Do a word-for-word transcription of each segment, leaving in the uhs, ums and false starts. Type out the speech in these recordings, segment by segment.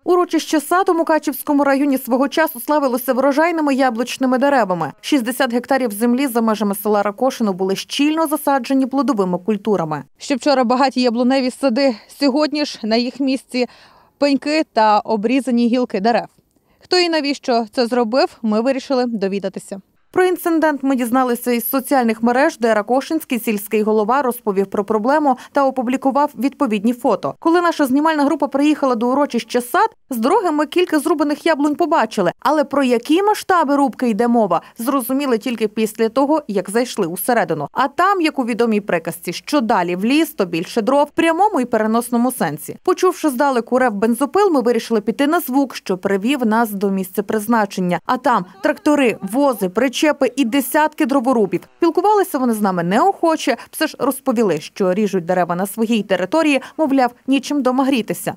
Урочище сад у Мукачівському районі свого часу славилося врожайними яблучними деревами. шістдесят гектарів землі за межами села Ракошино були щільно засаджені плодовими культурами. Ще вчора багаті яблуневі сади, сьогодні ж на їх місці пеньки та обрізані гілки дерев. Хто і навіщо це зробив, ми вирішили довідатися. Про інцидент ми дізналися із соціальних мереж, де Ракошинський сільський голова розповів про проблему та опублікував відповідні фото. Коли наша знімальна група приїхала до урочища сад, з дороги ми кілька зрубаних яблунь побачили. Але про які масштаби рубки йде мова, зрозуміли тільки після того, як зайшли усередину. А там, як у відомій приказці, що далі в ліс, то більше дров, в прямому і переносному сенсі. Почувши здалеку рев бензопил, ми вирішили піти на звук, що привів нас до місця призначення. А там трактори, вози, причепи і десятки дроворубів. Спілкувалися вони з нами неохоче, все ж розповіли, що ріжуть дерева на своїй території, мовляв, нічим дома грітися.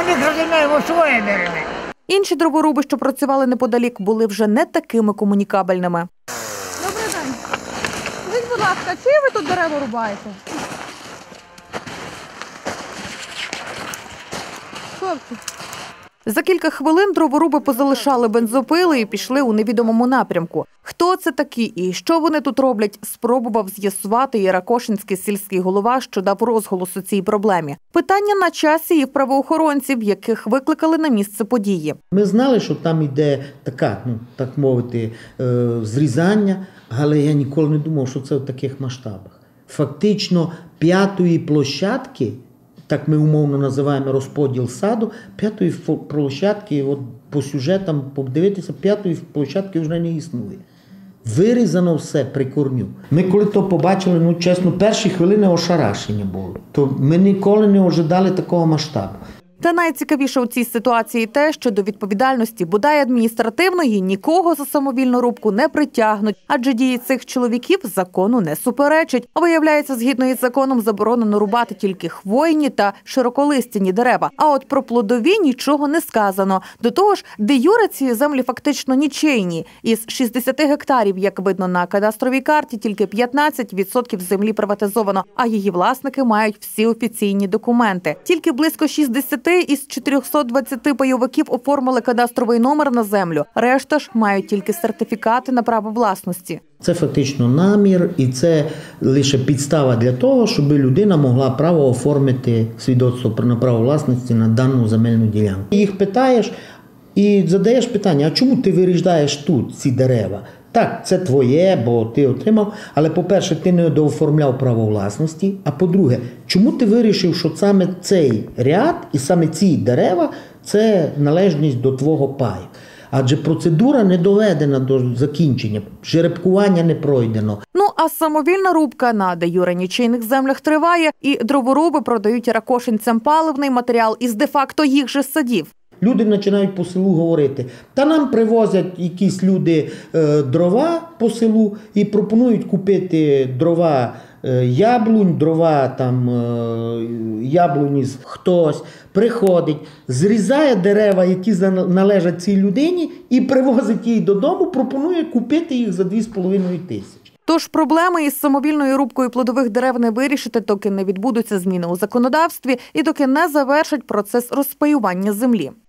Інші дроворуби, що працювали неподалік, були вже не такими комунікабельними. Добрий день. Скажіть, будь ласка, чиї ви тут дерева рубаєте? Хлопці. За кілька хвилин дроворуби позалишали бензопили і пішли у невідомому напрямку. Хто це такі і що вони тут роблять, спробував з'ясувати і Ракошинський сільський голова, що дав розголос у цій проблемі. Питання на часі і в правоохоронців, яких викликали на місце події. Ми знали, що там йде така, ну, так мовити, зрізання, але я ніколи не думав, що це в таких масштабах. Фактично п'ятої площадки, так ми умовно називаємо розподіл саду, п'ятої площадки, от по сюжетам подивитися, п'ятої площадки вже не існує. Вирізано все при корню. Ми коли то побачили, ну чесно, перші хвилини ошарашення було. То ми ніколи не ожидали такого масштабу. Та найцікавіше у цій ситуації те, що до відповідальності, бодай адміністративної, нікого за самовільну рубку не притягнуть, адже дії цих чоловіків закону не суперечать. Виявляється, згідно із законом заборонено рубати тільки хвойні та широколистяні дерева, а от про плодові нічого не сказано. До того ж, де юре ці землі фактично нічийні. Із шістдесяти гектарів, як видно на кадастровій карті, тільки п'ятнадцять відсотків землі приватизовано, а її власники мають всі офіційні документи. Тільки близько шістдесяти із чотирьохсот двадцяти пайовиків оформили кадастровий номер на землю. Решта ж мають тільки сертифікати на право власності. Це фактично намір і це лише підстава для того, щоб людина могла право оформити свідоцтво на право власності на дану земельну ділянку. Їх питаєш і задаєш питання, а чому ти виріждаєш тут ці дерева? Так, це твоє, бо ти отримав, але, по-перше, ти не дооформляв право власності, а по-друге, чому ти вирішив, що саме цей ряд і саме ці дерева – це належність до твого паю? Адже процедура не доведена до закінчення, жеребкування не пройдено. Ну, а самовільна рубка на де-юре нічийних землях триває, і дроворуби продають ракошинцям паливний матеріал із де-факто їх же садів. Люди починають по селу говорити, та нам привозять якісь люди е, дрова по селу і пропонують купити дрова е, яблунь, дрова там е, яблуні з хтось, приходить, зрізає дерева, які належать цій людині і привозить її додому, пропонує купити їх за дві з половиною тисячі. Тож проблеми із самовільною рубкою плодових дерев не вирішити, доки не відбудуться зміни у законодавстві і доки не завершать процес розпаювання землі.